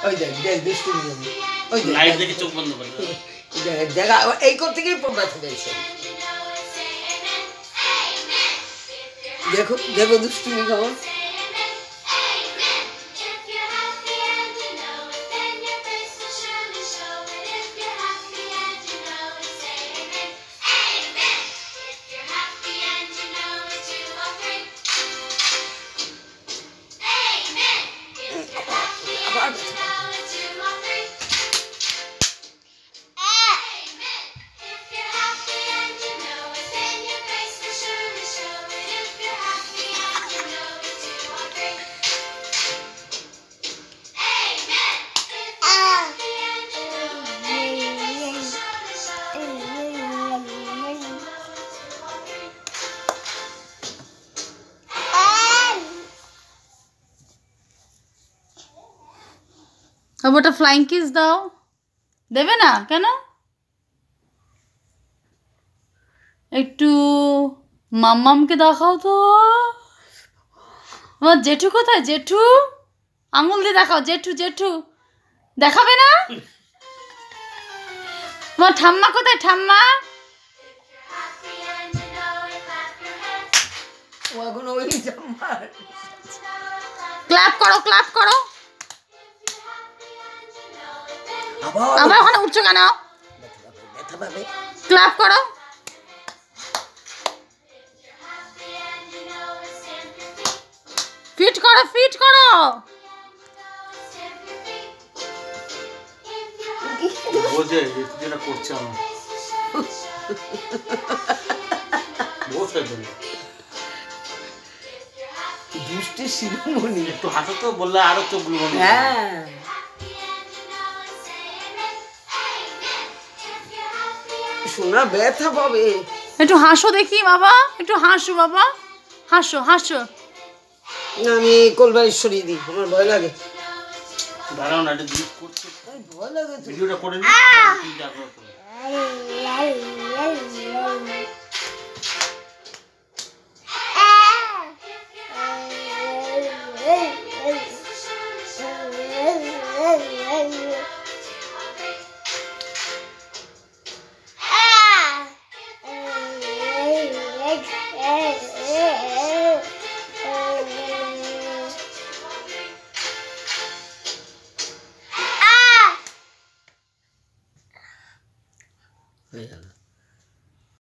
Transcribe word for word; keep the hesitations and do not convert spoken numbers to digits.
ওই দেখ দেখ দুষ্টুমি ওই দেখ লাইট দেখে চোখ বন্ধ করে দেখ দেখা এই করতে গিয়ে পড়বা থেকে এসে দেখো দেখো দুষ্টুমি কেমন अब ওটা ফ্লাইং কিস দাও দেবে না কেন একটু মাম্মামকে দেখাও তো আমার জেঠু কোথায় জেঠু আঙুল দিয়ে দেখাও জেঠু জেঠু দেখাবে না তোমার ঠাম্মা কোথায় ঠাম্মা ও এখন ওই ঠাম্মা ক্ল্যাপ করো ক্ল্যাপ করো আবার ওখানে উঠছো কেন ক্ল্যাপ করো ফিট করো ফিট করো বোঝে যেটা করছে আমার বসে তুমি দুষ্টে শিরোমণি একটু হাসো তো বললে আরো চোখ গুলো হ্যাঁ শোনা ব্যথা পাবে একটু হাসো দেখি বাবা একটু হাসো বাবা হাসো হাসো আমি কোলবাড়ি সরিয়ে দিই আমার ভয় লাগে দাঁড়াও না এটা ডিলিট করছো ভয় লাগে ভিডিওটা করে নি তুমি যা করো